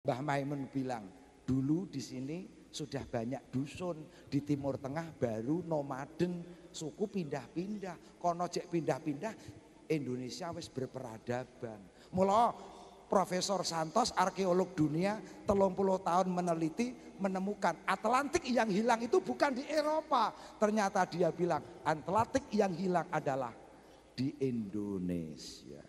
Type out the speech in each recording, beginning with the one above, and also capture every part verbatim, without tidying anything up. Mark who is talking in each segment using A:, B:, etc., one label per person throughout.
A: Mbah Maimun bilang, dulu di sini sudah banyak dusun, di Timur Tengah baru nomaden, suku pindah-pindah. Kono jek pindah-pindah, Indonesia wis berperadaban. Mula Profesor Santos, arkeolog dunia, telung puluh tahun meneliti, menemukan Atlantik yang hilang itu bukan di Eropa. Ternyata dia bilang Atlantik yang hilang adalah di Indonesia.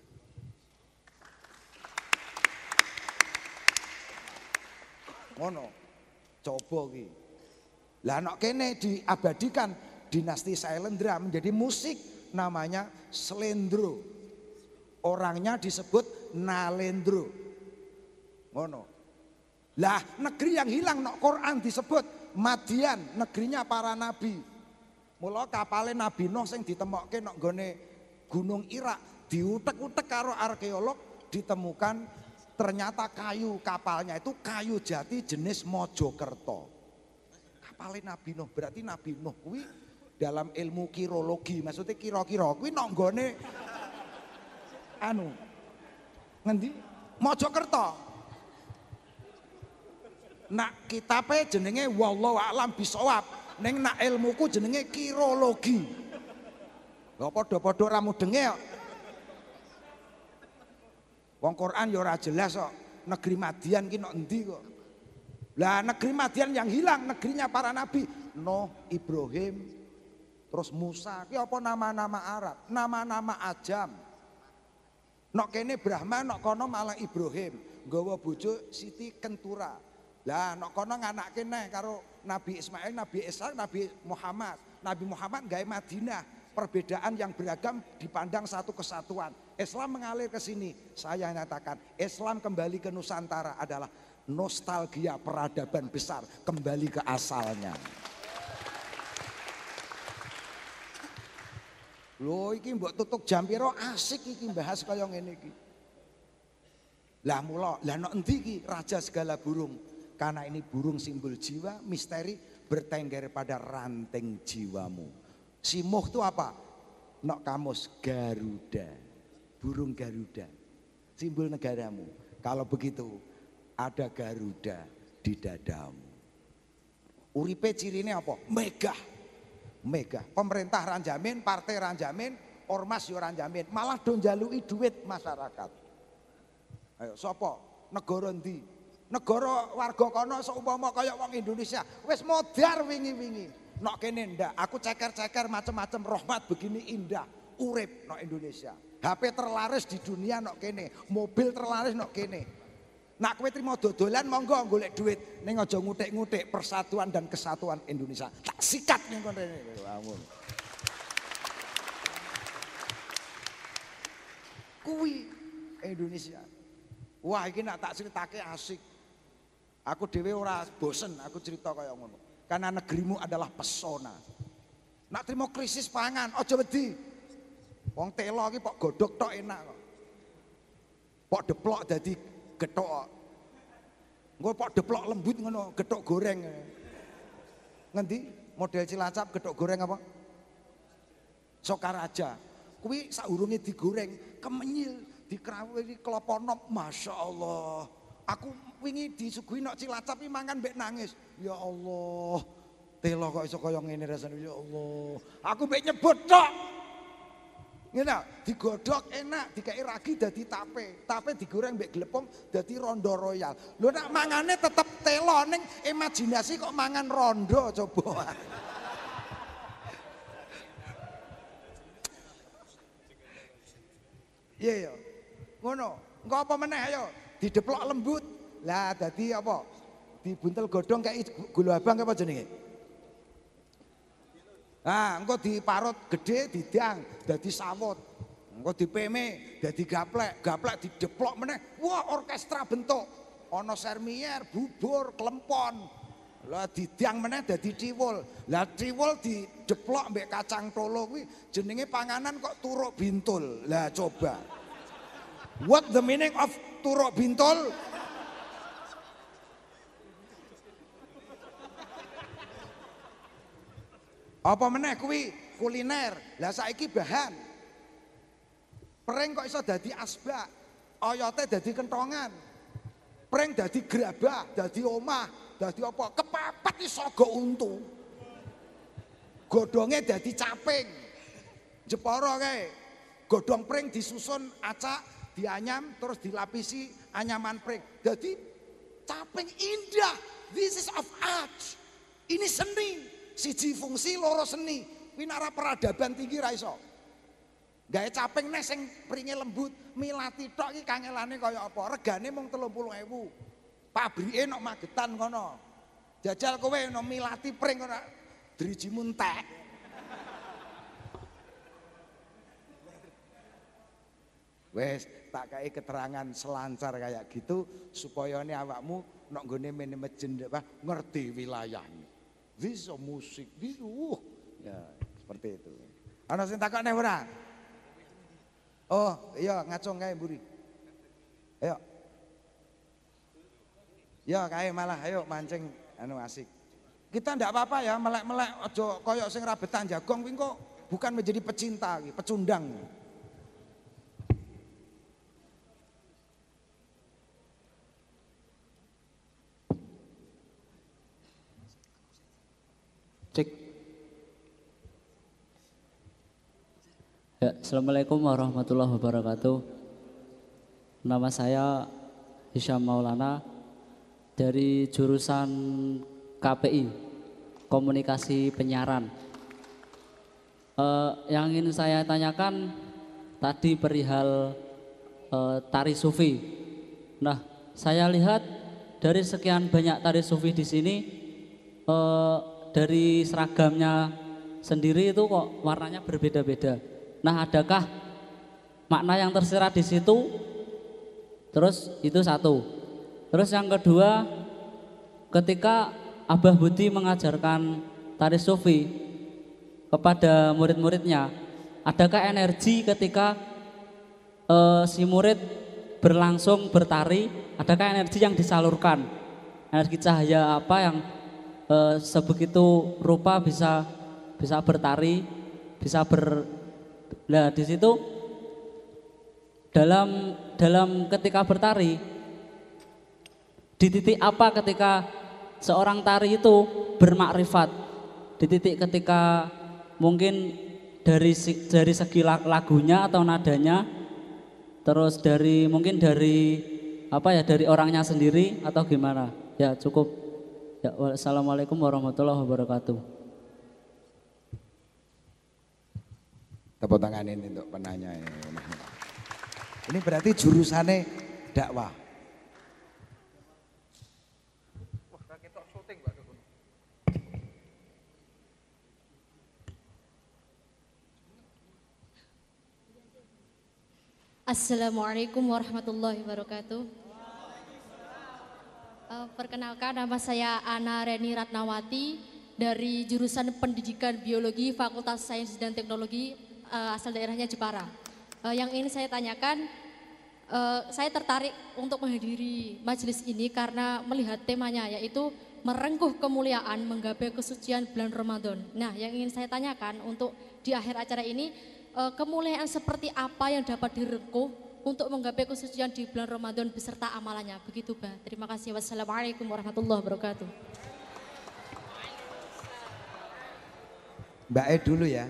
A: Ngono, coba ki. Lah nek kene diabadikan dinasti Sailendra menjadi musik namanya Slendro. Orangnya disebut Nalendro. Ngono. Lah negeri yang hilang nok Quran disebut Madian, negerinya para nabi. Mula kapale Nabi Nuh sing ditemokke nok nggone Gunung Irak diutek-utek karo arkeolog ditemukan ternyata kayu kapalnya itu kayu jati jenis Mojokerto. Kapale Nabi Nuh berarti Nabi Nuh kuwi dalam ilmu kirologi, maksudnya kira-kira kuwi nok nggone anu ngendi Mojokerto. Nak kitabe jenenge wallahu a'lam bisawab, ning nak ilmuku jenenge kirologi. Lha padha-padha ra mudenge kok. Wong Quran ya ora jelas kok. Negeri Madian ki nok endi kok. Lah negeri Madian yang hilang negerinya para nabi, Nuh, Ibrahim, terus Musa. Ki apa nama-nama Arab, nama-nama ajam. Nok kene Brahma, nok kono malah Ibrahim, nggawa bojo Siti Kentura. Lah nok kono nganakke neh karo Nabi Ismail, Nabi Ishak, Nabi Muhammad. Nabi Muhammad gawe Madinah. Perbedaan yang beragam dipandang satu kesatuan. Islam mengalir ke sini. Saya nyatakan Islam kembali ke Nusantara adalah nostalgia peradaban besar, kembali ke asalnya. Lho iki mbok tutuk jam pira asik iki bahas kaya ngene iki. Lah mula, lah nek endi iki raja segala burung? Karena ini burung simbol jiwa, misteri bertengger pada ranting jiwamu. Simuh itu apa? Nok kamus Garuda, burung Garuda, simbol negaramu. Kalau begitu ada Garuda di dadamu. Uripe cirine apa? Megah, megah. Pemerintah ranjamin, partai ranjamin, ormas yo ranjamin, malah do njaluki duit masyarakat. Ayo sapa? Negara endi? Negara warga kono seumpama kaya wong Indonesia wis modar wingi-wingi. Nok kene ndak, aku ceker-ceker macam-macam rahmat begini indah urip nok Indonesia. H P terlaris di dunia nok kene, mobil terlaris nok kene. Nak kowe trimo dodolan monggo golek duit, ning aja ngutik-ngutik persatuan dan kesatuan Indonesia. Tak sikat ning kene. Ampun. Kuwi Indonesia. Wah iki nak tak critake asik. Aku dhewe ora bosen aku cerita kaya ngono. Karena negerimu adalah pesona. Nak trimo krisis pangan, aja wedi. Wong telo iki pok godhog tok enak kok. Pok deplok dadi gethok. Engko pok deplok lembut ngono, gethok goreng. Ngendi? Model Cilacap gethok goreng apa? Sokaraja. Kuwi saurunge digoreng, kemenyil, dikrawuhi klapa nom, Masya Allah. Aku wingi disuguhi nok Cilacap iki mangan mbek nangis. Ya Allah. Telo kok iso kaya ngene rasane ya Allah. Aku mbek nyebut tok. Ngene digodhog enak, dikeki ragi dadi tape. Tape digoreng mbek glepung dadi rondo royal. Lho nek mangane tetep telo ning imajinasi kok mangan rondo coba. Iya ya. Ngono. Engko apa meneh ayo? Dideplok lembut. Lah dadi apa? Dibuntel godhong kayak gula abang apa jenenge? Nah, engko diparut gede didang dadi sawut. Engko dipeme dadi gaplek, gaplek dideplok meneh. Wah, orkestra bentuk. Ana sermier, bubur, klempon. Lah didang meneh dadi ciwul. Lah ciwul dideplok mbek kacang tolo kuwi jenenge panganan kok turuk bintul. Lah coba. What the meaning of turuk bintul? Apa meneh kuwi kuliner. Lah saiki bahan. Pring kok iso dadi asbak. Oyote dadi kentongan. Pring dadi gerabah, dadi omah, dadi apa? Kepepet iso go untu. Godhonge dadi caping. Jepara kae. Godhong pring disusun acak, dianyam terus dilapisi anyaman pring. Dadi caping indah. This is of art. Ini seni. Siji fungsi loro seni. Kuwi nek peradaban tinggi ra iso. Gawe caping nek sing pringe lembut, milati tok iki kangelane kaya apa? Regane mung telung puluh ewu. Pabrike nok Magetan kono. Jajal kowe no milati pring ora drijimu entek. Wes tak kai keterangan selancar kayak gitu supaya ini awakmu nok nggone mene mejen apa ngerti wilayahnya. Bisa musik, bisa uh. Ya, seperti itu. Ana sing takok nek ora? Oh, iya ngacung kae mburi. Ayo. Ya kae malah ayo mancing anu asik. Kita ndak apa-apa ya melek-melek aja koyok sing rabetan jagong kuwi kok bukan menjadi pecinta iki, pecundang.
B: Cek. Ya, Assalamualaikum warahmatullahi wabarakatuh. Nama saya Hisyam Maulana dari jurusan K P I, Komunikasi Penyiaran. Eh, yang ingin saya tanyakan tadi perihal eh, tari sufi. Nah, saya lihat dari sekian banyak tari sufi di sini, eh, dari seragamnya sendiri itu kok warnanya berbeda-beda. Nah, adakah makna yang tersirat di situ? Terus itu satu. Terus yang kedua, ketika Abah Budi mengajarkan tari sufi kepada murid-muridnya, adakah energi ketika uh, si murid berlangsung bertari, adakah energi yang disalurkan? Energi cahaya apa yang uh, sebegitu rupa bisa bisa bertari, bisa ber Nah, di situ dalam dalam ketika bertari, di titik apa ketika seorang tari itu bermakrifat? Di titik ketika mungkin dari dari segi lagunya atau nadanya, terus dari mungkin dari apa ya dari orangnya sendiri atau gimana? Ya cukup. Ya, wassalamualaikum warahmatullahi wabarakatuh.
A: Tepuk tangan ini untuk penanya ya. Ini berarti jurusannya dakwah.
C: Assalamualaikum warahmatullahi wabarakatuh. Uh, perkenalkan nama saya Ana Reni Ratnawati dari jurusan Pendidikan Biologi Fakultas Sains dan Teknologi, uh, asal daerahnya Jepara. Uh, yang ingin saya tanyakan, uh, saya tertarik untuk menghadiri majelis ini karena melihat temanya yaitu merengkuh kemuliaan menggapai kesucian bulan Ramadan. Nah, yang ingin saya tanyakan untuk di akhir acara ini, uh, kemuliaan seperti apa yang dapat direngkuh untuk menggapai kesucian di bulan Ramadan beserta amalannya. Begitu, Mbak. Terima kasih. Wassalamualaikum warahmatullahi wabarakatuh.
A: Mbak E dulu ya.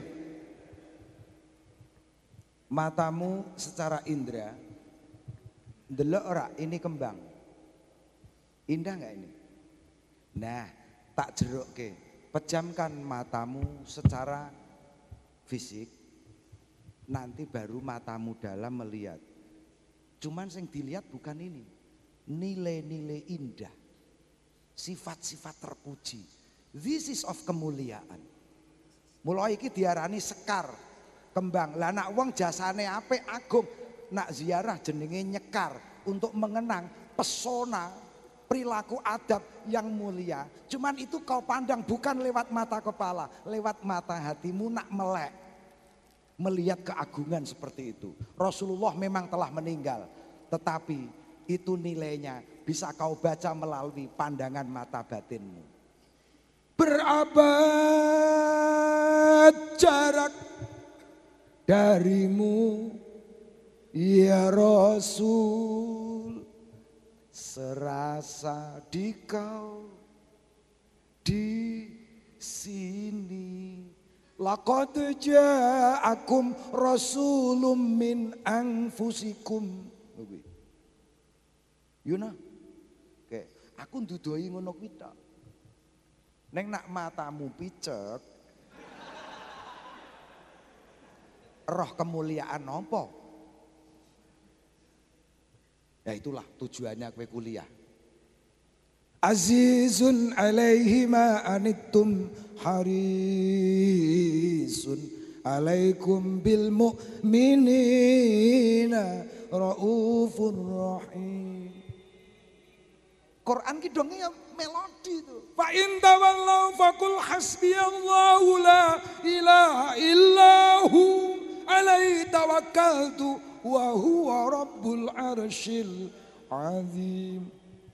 A: Matamu secara indera, ndelok ora ini kembang. Indah nggak ini? Nah, tak jerokke. Pejamkan matamu secara fisik. Nanti baru matamu dalam melihat. Cuman yang dilihat bukan ini. Nilai-nilai indah. Sifat-sifat terpuji. This is of kemuliaan. Mulai iki diarani sekar, kembang. Lah nak wong jasane apik agung, nak ziarah jenenge nyekar untuk mengenang pesona perilaku adab yang mulia. Cuman itu kau pandang bukan lewat mata kepala, lewat mata hatimu nak melek. Melihat keagungan seperti itu. Rasulullah memang telah meninggal, tetapi itu nilainya bisa kau baca melalui pandangan mata batinmu. Berabad jarak darimu ya Rasul, serasa di kau di sini. Laqad ja'akum rasulun min anfusikum. Yuna, oke, aku ndudoi ngono kuwi tok. Neng nak matamu picek, roh kemuliaan apa? Ya itulah tujuannya kue kuliah. Azizun alaihi ma anittum harisun alaikum bil mu'minina raufur rahim. Quran ki dongnya melodi itu. Fa in tawallau faqul hasbiyallahu la ilaha illahu alaihi tawakkaltu wa huwa rabbul arsyil azim.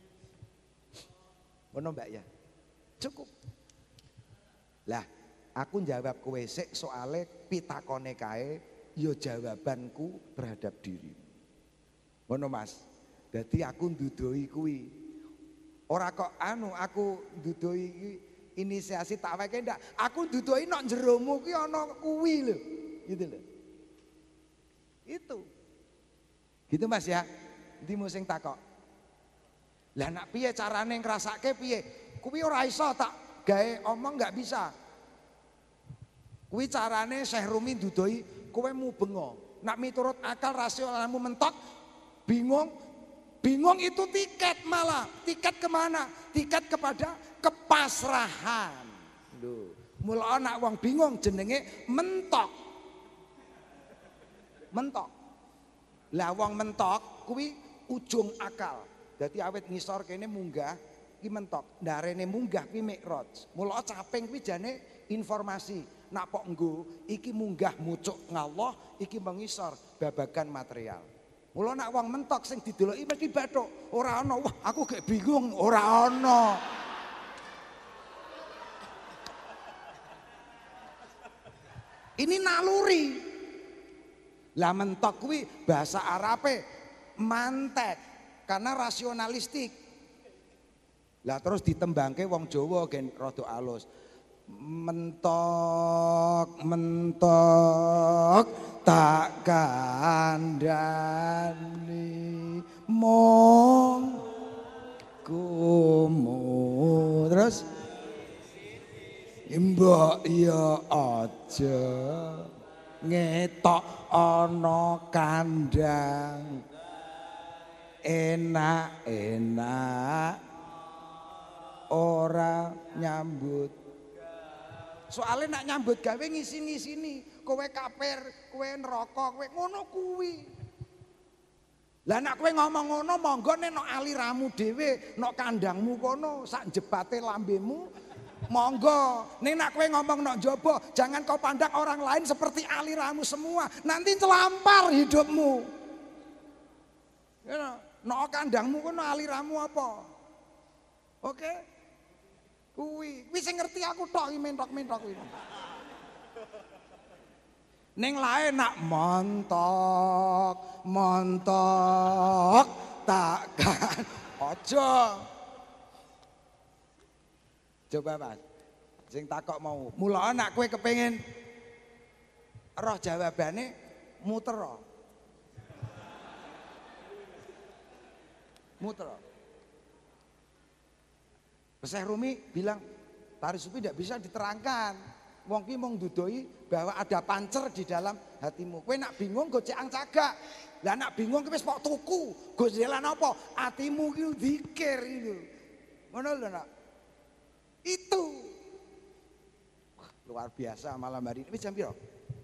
A: Ono Mbak ya? Cukup. Lah, aku jawab kowe sik soale pitakone kae ya jawabanku terhadap diri. Ngono Mas. Dadi aku ndudoi kuwi. Ora kok anu aku ndudoi iki inisiasi tak weke ndak. Aku ndudoi nok jeromu ki ana kuwi lho. Gitu lho. Itu. Gitu Mas ya. Ndi sing takok. Lah nak piye carane ngrasake piye? Kuwi ora iso tak gawe omong nggak bisa. Kuwi carane Syekh Rumi ndudoi kowe mubengo. Nak miturut akal rasionalmu mentok bingung. Bingung itu tiket malah. Tiket kemana? Tiket kepada kepasrahan. Lho, mula anak wong bingung jenenge mentok. Mentok. Lah wong mentok kuwi ujung akal. Dadi awet ngisor kene munggah ki mentok, ndarene munggah ki mikraj. Mula caping kuwi jane informasi. Nak pok nggo iki munggah mucuk ngallah, iki mengisor babagan material. Mula nak wong mentok sing dideloki mesti bathuk. Ora ana, wah aku gek bingung, ora ana. Ini naluri. Lah mentok kuwi bahasa Arabe mantek. Karena rasionalistik. Lah terus ditembangke wong Jawa gen rada alus. Mentok mentok tak kandhani mong kumu. Terus mbok ya aja ngetok ana kandhang. Enak-enak ora nyambut. Soalnya nak nyambut gawe ngisi-ngisini, kowe kaper, kowe neraka, kowe ngono kuwi. Lah nak kowe ngomong ngono monggo nek nok aliramu dhewe, nok kandangmu kono sak jebate lambemu monggo. Nek nak kowe ngomong nok njaba, jangan kau pandang orang lain seperti aliramu semua. Nanti celampar hidupmu. You know? Nok kandangmu kono aliramu apa? Oke? Kuwi, kuwi sing ngerti aku tok iki mentok-mentok kuwi. Ning lae nak montok, montok takkan aja. Coba Mas. Sing takok mau, mula anak kowe kepengin roh jawabane muter. Muter. Syekh Rumi bilang tari sufi tidak bisa diterangkan. Wong ki mung ndudoi bahwa ada pancer di dalam hatimu. Kowe nak bingung go ceang cagak. Lah nak bingung ki wis pok tuku. Go jalan apa? Atimu ki zikir itu. Ngono lho nak. Itu. Wah, luar biasa malam hari ini. Wis jam piro?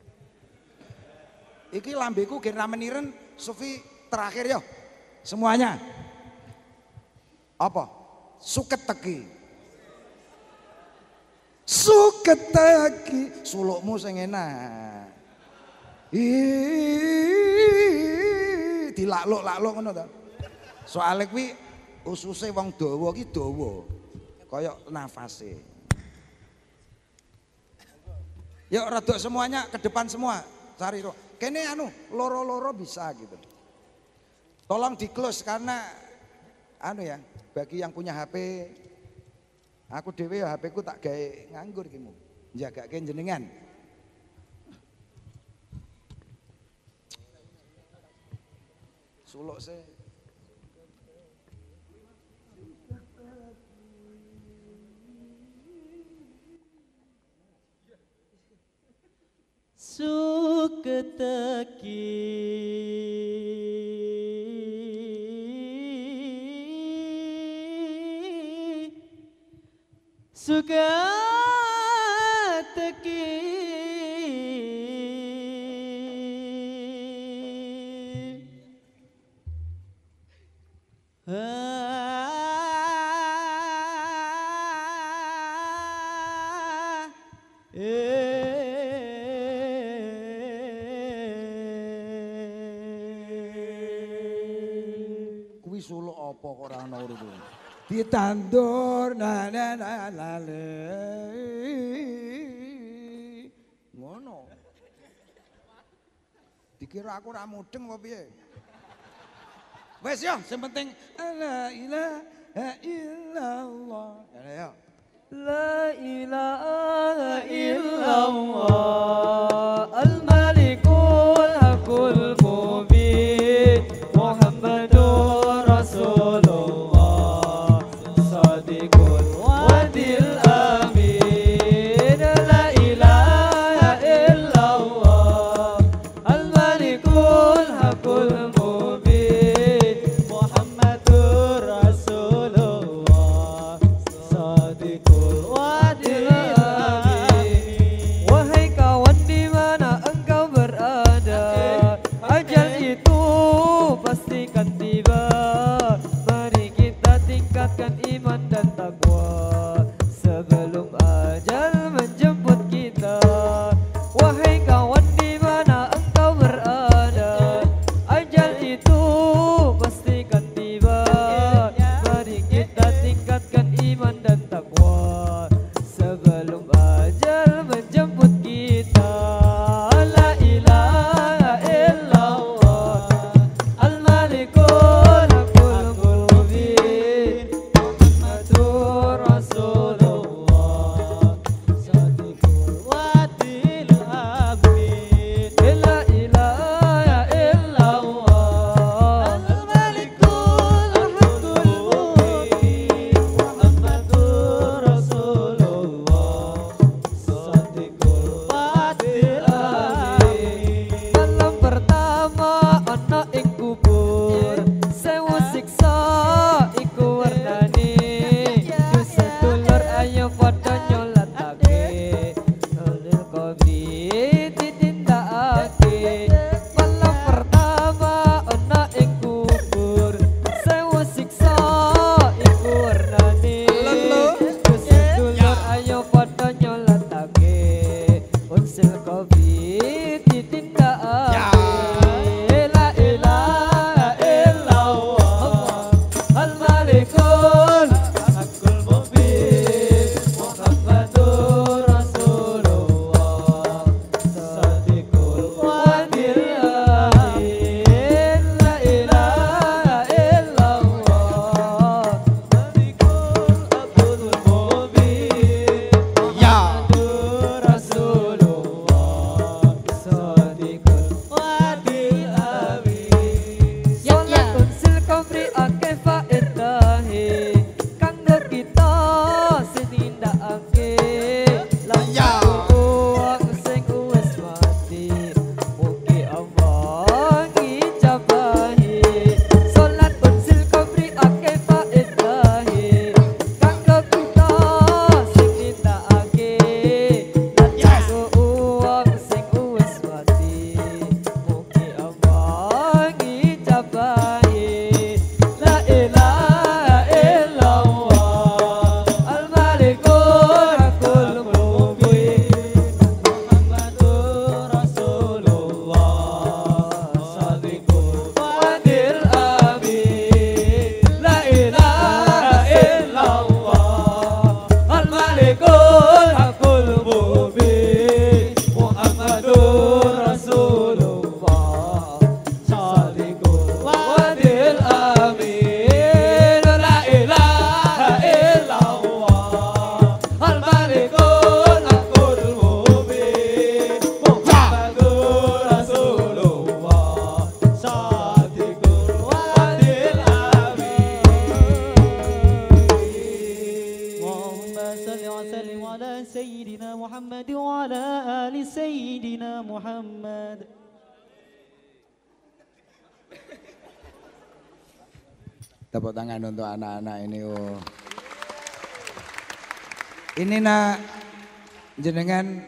A: Iki lambeku gen rameniren sufi terakhir yo. Semuanya. Apa? Suket teki. Suket teki. Sulukmu sing enak. Ih, dilakluk-lakluk ngono ta. Soale kuwi ususe wong dawa ki dawa. Kaya nafase. Yuk rada semuanya ke depan semua. Cari roh. Kene anu loro-loro bisa gitu. Tolong di close karena anu ya, bagi yang punya H P, aku dewe ya H P ku tak gawe nganggur ki mu. Njagake jenengan. Suluk se.
B: Suketeki Suketeki ah,
A: Kuwi suluk apa kok ora ana urut. Ditandur na na na lale. Ngono. Dikira aku ora mudeng apa piye? Wes yo, sing penting la ilaha illallah. Ya.
D: La ilaha illallah al-malikul hakul mubin Muhammadur Rasulullah sadiqul wadil amin. La ilaha illallah al-malikul hakul mubin Muhammadur Rasulullah sadiqul wadil amin. Wahai kawan di mana engkau berada, ajal itu pastikan tiba. Mari kita tingkatkan iman dan takwa sebelum ajal menjemput kita. Wahai kawan di mana engkau berada, ajal itu pastikan tiba. Mari kita tingkatkan iman dan takwa sebelum ajal menjemput kita. La ilaha illallah al-malikul hakul mubin Muhammadur
E: على سيدنا محمد وعلى آل سيدنا محمد.
A: Tepuk tangan untuk anak-anak ini. Oh. Ini nak jenengan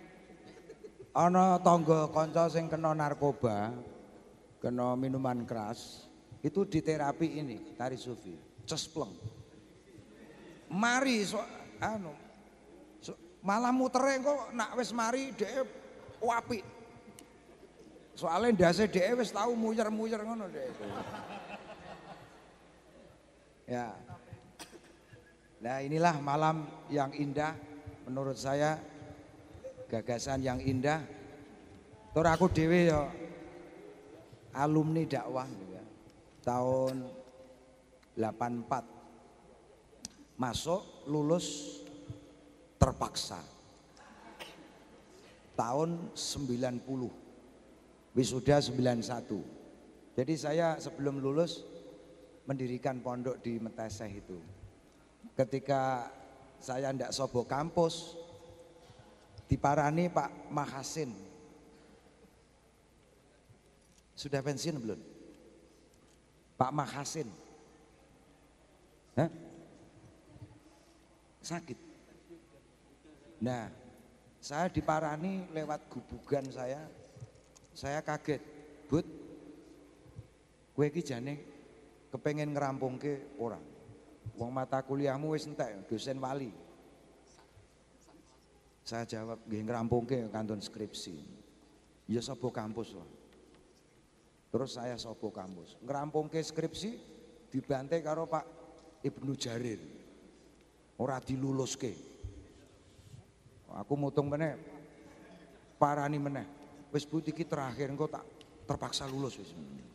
A: ana tangga kanca sing kena narkoba, kena minuman keras, itu diterapi ini tari sufi, cespleng. Mari so, anu so, malah mutere kok nak wis mari dhek apik. Soale ndase dhek wis tau muyer-muyer ngono dhek. Ya. Nah, inilah malam yang indah menurut saya, gagasan yang indah. Tur aku dhewe ya alumni dakwah ya. Tahun delapan puluh empat masuk lulus terpaksa. Tahun sembilan puluh wisuda sembilan puluh satu. Jadi saya sebelum lulus mendirikan pondok di Meteseh itu. Ketika saya ndak sobo kampus, diparani Pak Mahasin. Sudah pensiun belum? Pak Mahasin. Hah? Sakit. Nah, saya diparani lewat gubugan saya. Saya kaget. Bud, kowe iki jane kepengen ngerampungke orang. Wong mata kuliahmu wis entek, dosen wali. Saya jawab, nggih ngerampungke kantun skripsi. Ya sapa kampus wae. Terus saya sapa kampus. Ngerampungke skripsi dibantai karo Pak Ibnu Jarir. Ora diluluske. Aku mutung meneh, parani meneh. Wis Bu iki terakhir engko tak terpaksa lulus wis.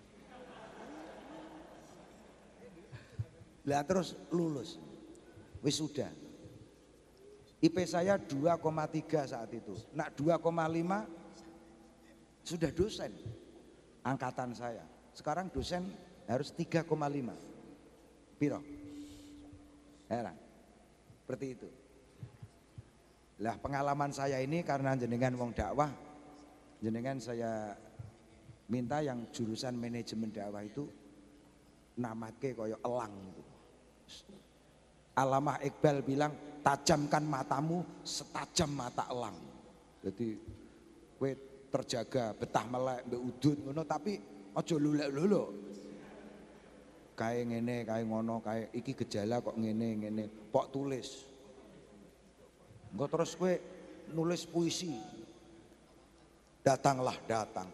A: Lah terus lulus, wisuda. I P saya dua koma tiga saat itu. Nak dua koma lima sudah dosen angkatan saya. Sekarang dosen harus tiga koma lima. Piro? Heran. Seperti itu. Lah pengalaman saya ini karena jenengan wong dakwah, jenengan saya minta yang jurusan manajemen dakwah itu namake koyo elang gitu. Alamah Iqbal bilang, tajamkan matamu setajam mata elang. Jadi kowe terjaga betah melek mbek udut ngono tapi aja lulek-luluk. Kae ngene, kae ngono, kae iki gejala kok ngene ngene, pok tulis. Engko terus kowe nulis puisi. Datanglah datang.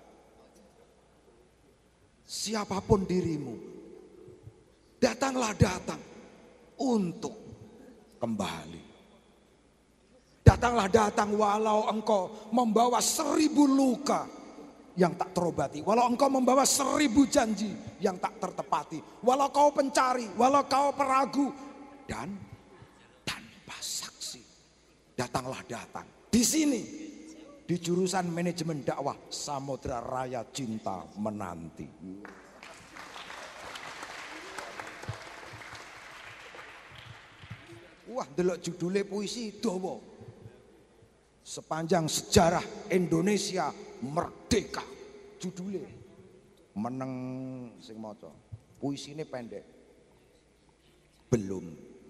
A: Siapapun dirimu, datanglah datang untuk kembali. Datanglah datang walau engkau membawa seribu luka yang tak terobati. Walau engkau membawa seribu janji yang tak tertepati. Walau kau pencari, walau kau peragu. Dan tanpa saksi. Datanglah datang. Di sini, di jurusan manajemen dakwah, Samudra Raya Cinta menanti. Wah, delok judulnya puisi dawa. Sepanjang sejarah Indonesia merdeka. Judulnya meneng sing maca. Puisine pendek. Belum.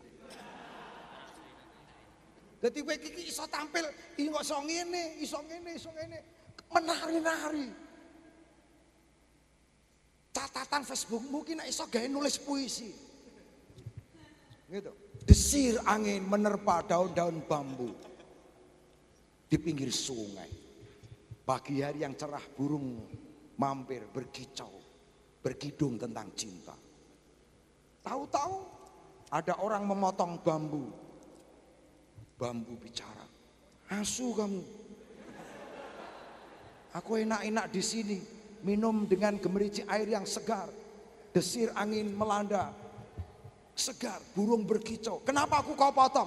A: Dadi kowe iki iso tampil, iki kok iso ngene, iso ngene, iso ngene. Menari-nari. Catatan Facebookmu ki nek iso gawe nulis puisi. Gitu. Desir angin menerpa daun-daun bambu di pinggir sungai. Pagi hari yang cerah burung mampir berkicau, berkidung tentang cinta. Tahu-tahu ada orang memotong bambu. Bambu bicara, asu kamu. Aku enak-enak di sini, minum dengan gemericik air yang segar. Desir angin melanda. Segar, burung berkicau. Kenapa aku kau potong?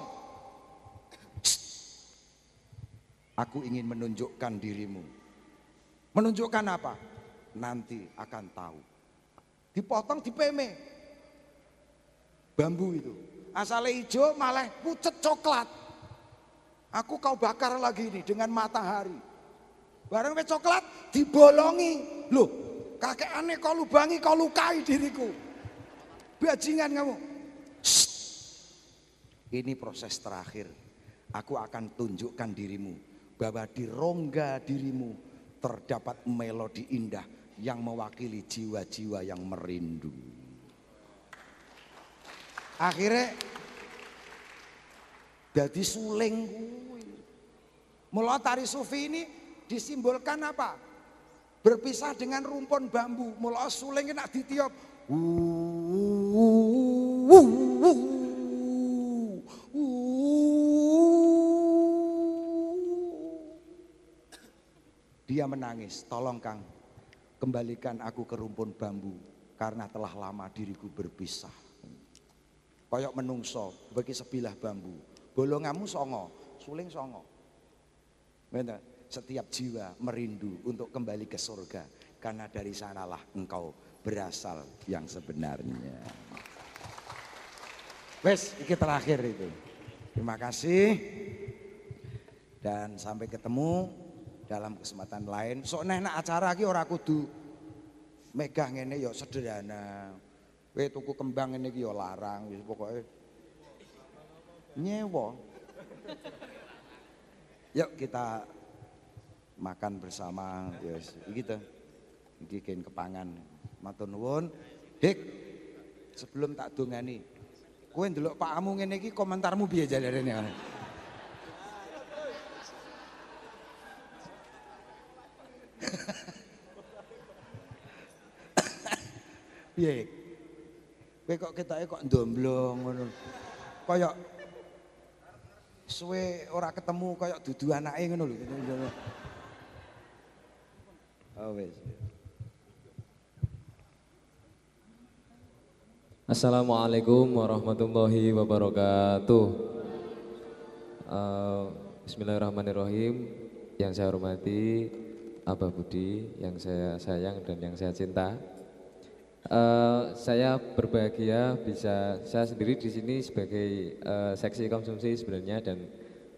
A: Aku ingin menunjukkan dirimu. Menunjukkan apa? Nanti akan tahu. Dipotong di peme. Bambu itu. Asalnya hijau malah pucet coklat. Aku kau bakar lagi nih dengan matahari. Bareng wis coklat dibolongi. Loh, kakek aneh kau lubangi, kau lukai diriku. Bajingan kamu. Shh. Ini proses terakhir. Aku akan tunjukkan dirimu bahwa di rongga dirimu terdapat melodi indah yang mewakili jiwa-jiwa yang merindu. Akhirnya jadi suling. Mula tari sufi ini disimbolkan apa? Berpisah dengan rumpun bambu. Mula suling nak ditiup. Dia menangis, tolong Kang, kembalikan aku ke rumpun bambu karena telah lama diriku berpisah. Koyok menungso bagi sebilah bambu, bolongamu songo, suling songo. Benar, setiap jiwa merindu untuk kembali ke surga karena dari sanalah engkau berasal yang sebenarnya. Wes, ini terakhir itu. Terima kasih dan sampai ketemu dalam kesempatan lain. Sok neh nak acara iki ora kudu megah ngene ya sederhana. Kowe tuku kembang ngene iki ya larang, wis pokoke nyewa. Yuk kita makan bersama yes, iki to. Iki ken kepangan. Matur nuwun. Dik, sebelum tak dongani, kowe ndelok pakmu ngene iki komentarmu piye jalarene? Piye? Kowe kok ketoke kok ndomblong ngono. Kaya suwe ora ketemu kaya dudu anake ngono lho. Oh wis.
F: Assalamualaikum warahmatullahi wabarakatuh. Uh, Bismillahirrahmanirrahim. Yang saya hormati Abah Budi, yang saya sayang dan yang saya cinta. Uh, saya berbahagia bisa saya sendiri di sini sebagai uh, seksi konsumsi sebenarnya dan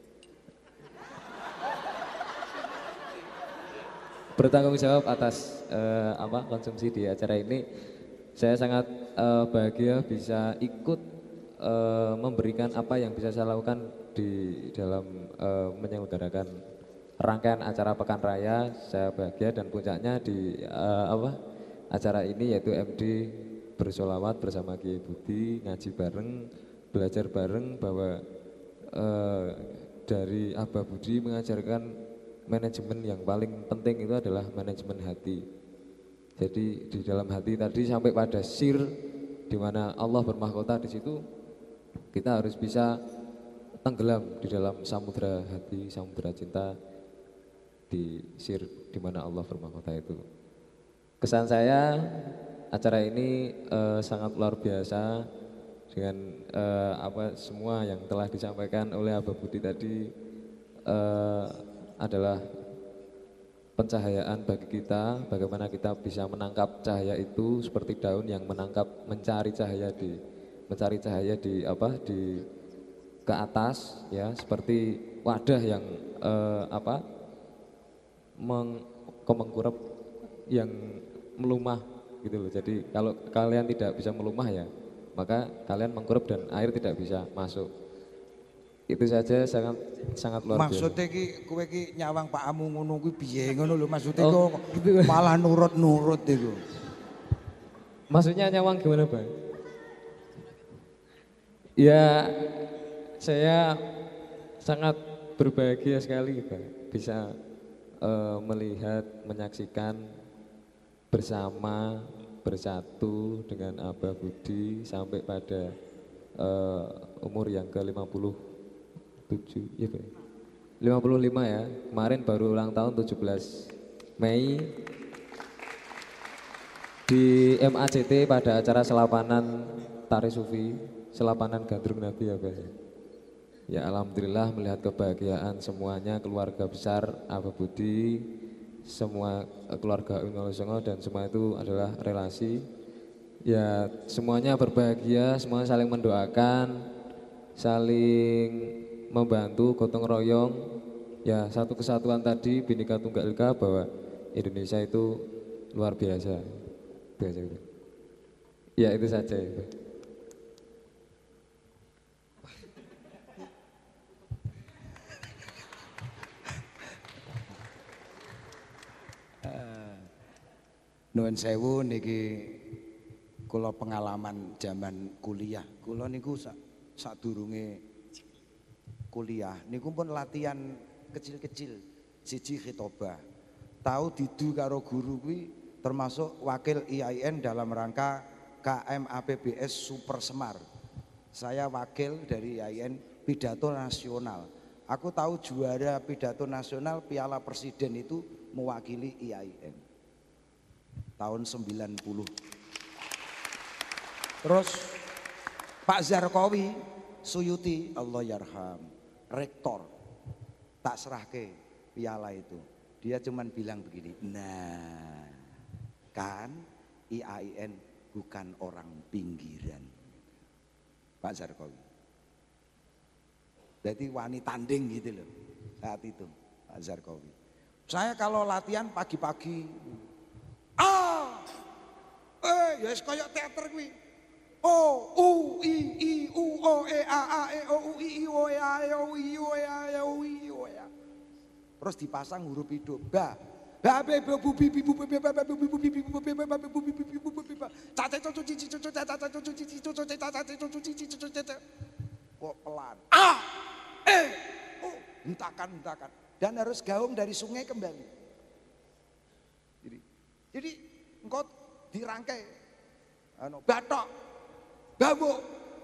F: bertanggung jawab atas uh, apa konsumsi di acara ini. Saya sangat uh, bahagia bisa ikut uh, memberikan apa yang bisa saya lakukan di dalam uh, menyelenggarakan rangkaian acara Pekan Raya. Saya bahagia dan puncaknya di uh, apa acara ini yaitu M D bersolawat bersama Kiai Budi, ngaji bareng, belajar bareng bahwa uh, dari Abah Budi mengajarkan manajemen yang paling penting itu adalah manajemen hati. Jadi di dalam hati tadi sampai pada sir di mana Allah bermahkota di situ kita harus bisa tenggelam di dalam samudra hati, samudra cinta di sir di mana Allah bermahkota itu. Kesan saya acara ini eh, sangat luar biasa dengan eh, apa semua yang telah disampaikan oleh Abah Budi tadi eh, adalah pencahayaan bagi kita, bagaimana kita bisa menangkap cahaya itu seperti daun yang menangkap mencari cahaya di mencari cahaya di apa di ke atas ya, seperti wadah yang eh, apa meng, mengkurap yang melumah gitu loh. Jadi kalau kalian tidak bisa melumah ya, maka kalian mengkurap dan air tidak bisa masuk. Itu saja sangat sangat luar biasa.
A: Maksudnya ki kowe ki nyawang pakmu ngono kuwi piye ngono lho maksudnya
F: Oh,
A: kok
F: gitu.
A: malah nurut-nurut iku.
F: Maksudnya nyawang gimana Bang? Ya saya sangat berbahagia sekali Bang bisa uh, melihat, menyaksikan bersama, bersatu dengan Abah Budi sampai pada uh, umur yang ke lima puluh tujuh, ya Pak? lima puluh lima ya, kemarin baru ulang tahun tujuh belas Mei di M A C T pada acara selapanan Tari Sufi, selapanan Gandrung Nabi ya Pak. Ya alhamdulillah melihat kebahagiaan semuanya, keluarga besar Abah Budi, semua keluarga Unol Songo dan semua itu adalah relasi. Ya semuanya berbahagia, semuanya saling mendoakan, saling membantu gotong royong, ya satu kesatuan tadi Bhinneka Tunggal Ika bahwa Indonesia itu luar biasa. Biasa itu. Ya itu saja itu.
A: Nuwun sewu niki kula pengalaman zaman kuliah. Kula niku sak sadurunge kuliah niku pun latihan kecil-kecil siji khitobah. Tahu didu karo guru kuwi termasuk wakil I A I N dalam rangka K M A P B S Super Semar. Saya wakil dari I A I N pidato nasional. Aku tahu juara pidato nasional Piala Presiden itu mewakili I A I N. Tahun sembilan puluh. Terus Pak Zarkowi Suyuti Allah yarham, rektor, tak serahke piala itu. Dia cuman bilang begini, nah kan I A I N bukan orang pinggiran. Pak Zarkowi. Jadi wani tanding gitu loh saat itu Pak Zarkowi. Saya kalau latihan pagi-pagi, ah, eh, ya kayak teater kuwi. O, U, I, I, U, O, E, A, A, E, O, U, I, I, O, E, A, E, O, I, O, E, A, E, O, I, O, E, A. Terus dipasang huruf hidup. Ba, ba, be, be, bu, bi, bi, bu, bi, bi, ba, bu, bi, bu, bi, bu, bi, ba, bu, bi, bi, bu, bi, ba. Caca, cucu, cici, cucu, caca, cucu, cici, cucu, caca, cucu, cici, cucu, caca. Kok pelan. A, E, O, hentakan, hentakan. Dan harus gaung dari sungai kembali. Jadi, jadi engkau dirangkai, anu, batok, babuk,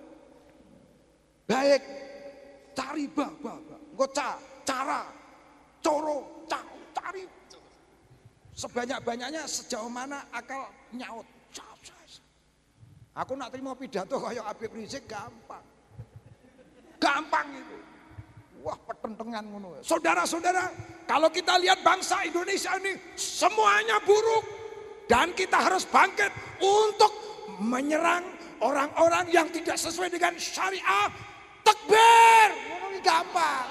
A: baik, cari bah, bah, bah. Engkau ca, cara, coro, ca, cari. Sebanyak-banyaknya sejauh mana akal nyaut. Aku nak terima pidato kayak Habib Rizik gampang. Gampang itu. Wah pertentangan ngono. Saudara-saudara, kalau kita lihat bangsa Indonesia ini semuanya buruk dan kita harus bangkit untuk menyerang orang-orang yang tidak sesuai dengan syariah. Takbir, ngono iki gampang.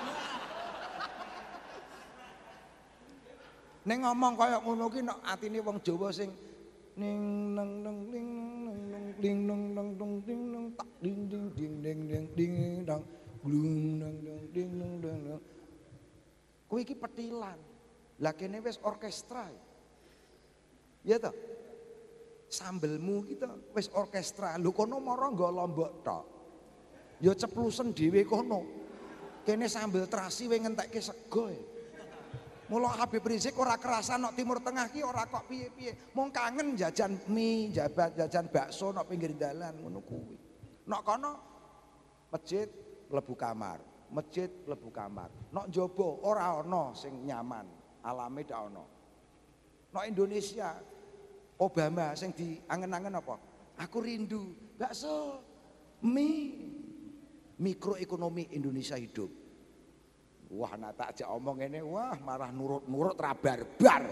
A: Ning ngomong kaya ngono ki nek atine wong Jawa sing ning neng neng ling neng ling neng neng neng ding neng tak ding ding ding ding ding ding dang glung neng neng ding neng neng. Kuwi iki petilan. Lah kene wis orkestra. Ya toh? Sambelmu kita wis orkestra. Lho kono mara nggo lombok tok. Ya ceplusen dhewe kono. Kene sambel terasi we ngentekke sego. Mula Habib Rizik ora kerasan nok Timur Tengah ki ora kok piye-piye. Mung kangen jajan mie, jabat jajan bakso nok pinggir dalan ngono kuwi. Nok kono masjid mlebu kamar, masjid mlebu kamar. Nok njaba ora ana sing nyaman, alame dak ana. Nok Indonesia Obama sing diangen-angen apa? Aku rindu bakso, mie. Mikroekonomi Indonesia hidup. Wah nak tak ajak omong ini, wah marah nurut-nurut rabarbar.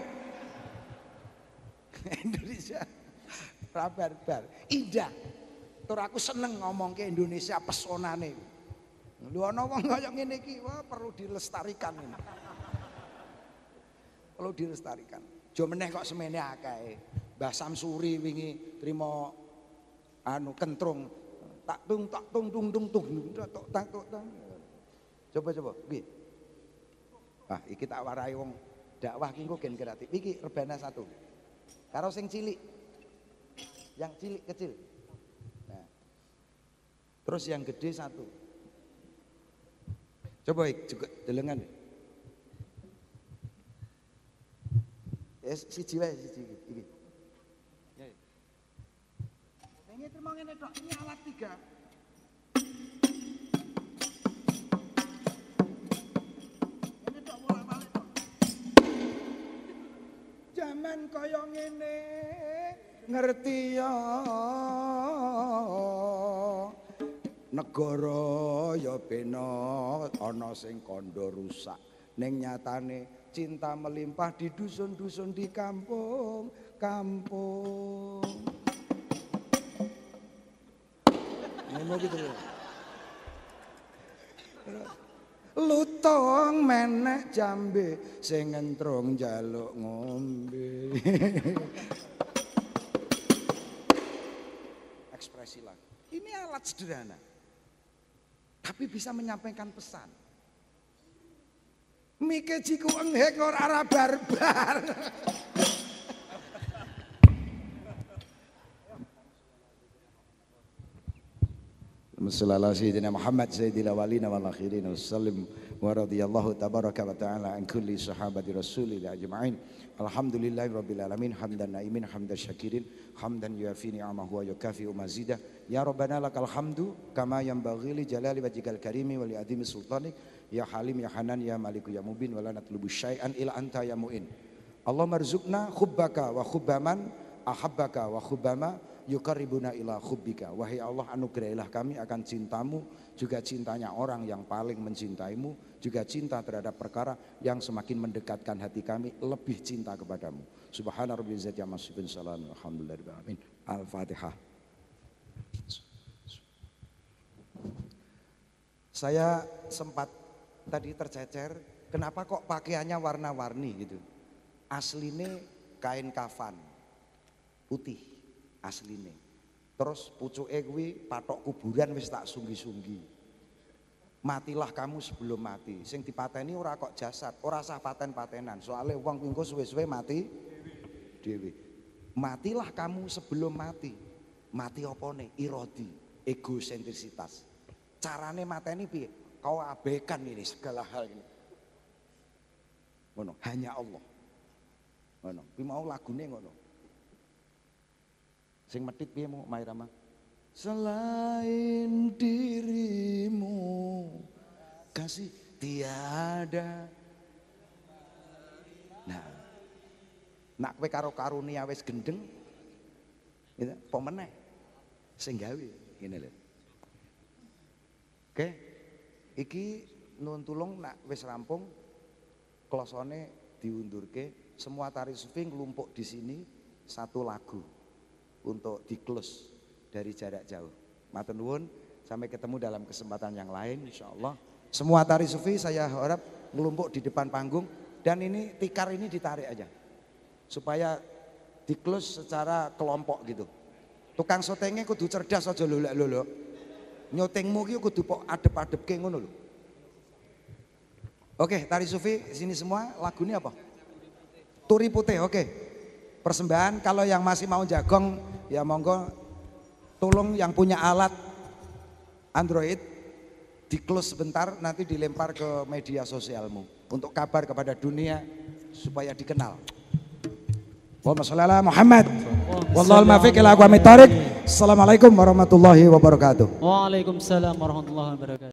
A: Indonesia rabarbar, indah. Tur aku seneng ngomong ke Indonesia pesonane. Lu ana wong kaya ngene iki, wah perlu dilestarikan ini. Perlu dilestarikan. Jo meneh kok semene akeh. Mbah Samsuri wingi trimo anu kentrung tak tung tak tung tung tung tung tok tak tok. Coba coba, piye? Ah, iki tak warai wong dakwah ki engko gen kreatif. Iki rebana satu. Karo sing cilik. Yang cilik kecil. Nah. Terus yang gede satu. Coba ik juga delengan. Yes, siji wae siji iki. Ya. Ini terima ngene tok, ini alat tiga. Zaman kaya ngene ngerti ya negara ya bena ana sing kandha rusak ning nyatane cinta melimpah di dusun-dusun di kampung kampung ngono gitu loh. Untung menek jambe sing ngentrong njaluk ngombe. Ekspresi lagu. Ini alat sederhana. Tapi bisa menyampaikan pesan. Mike jiku enghek ora ora barbar. Sallallahu sayyidina Muhammad sayyidil awwalin wal akhirin wasallim wa radhiyallahu tabaraka wa ta'ala an kulli sahabati rasulillah ajma'in. Alhamdulillahi rabbil alamin hamdan naimin hamdan syakirin hamdan yuafi ni'amahu wa yukafi'u mazidah. Ya rabbana lakal hamdu kama yanbaghi li jalali wajhikal karimi wa li adhimi sultanik ya halim ya hanan ya maliku ya mubin wa la natlubu syai'an illa anta ya mu'in. Allahumma rzuqna hubbaka wa hubbaman ahabbaka wa hubbama yukaribuna ila khubbika. Wahai Allah, anugerahilah kami akan cintamu, juga cintanya orang yang paling mencintaimu, juga cinta terhadap perkara yang semakin mendekatkan hati kami lebih cinta kepadamu. Subhana rabbil izzati amma yasifun, salamun alhamdulillahi rabbil alamin. Al-Fatihah. Saya sempat tadi tercecer, kenapa kok pakaiannya warna-warni gitu. Aslinya kain kafan putih asline. Terus pucuke kuwi patok kuburan wis tak sunggi-sunggi. Matilah kamu sebelum mati. Sing dipateni ora kok jasad, ora sah paten-patenan. Soale wong engko suwe-suwe mati dhewe. Matilah kamu sebelum mati. Mati opone? Irodi, egosentrisitas. Carane mateni piye? Kau abaikan ini segala hal ini. Ngono, hanya Allah. Ngono, kuwi mau lagune ngono. Sing medhit piye mu Mairama? Selain dirimu kasih tiada. Nah, nak kowe karo karunia wis gendeng, gitu, apa meneh sing gawe ngene lho. Oke, iki nuwun tulung nak wis rampung, klosone diundurke, semua tari sufi nglumpuk di sini satu lagu untuk di-close dari jarak jauh. Matur nuwun, sampai ketemu dalam kesempatan yang lain insyaallah. Semua tari sufi saya harap ngelumpuk di depan panggung dan ini tikar ini ditarik aja. Supaya di-close secara kelompok gitu. Tukang syutingnya kudu cerdas aja lho-lho. Nyutingmu ki kudu pok adep-adepke ngono lho. Oke, tari sufi sini semua, lagunya apa? Turi Putih, oke. Persembahan kalau yang masih mau jagong ya monggo tolong yang punya alat Android di-close sebentar, nanti dilempar ke media sosialmu untuk kabar kepada dunia supaya dikenal. Allahumma sholli ala Muhammad. Wallahul muwaffiq ila aqwamit thoriq. Assalamualaikum warahmatullahi wabarakatuh.
E: Waalaikumsalam warahmatullahi wabarakatuh.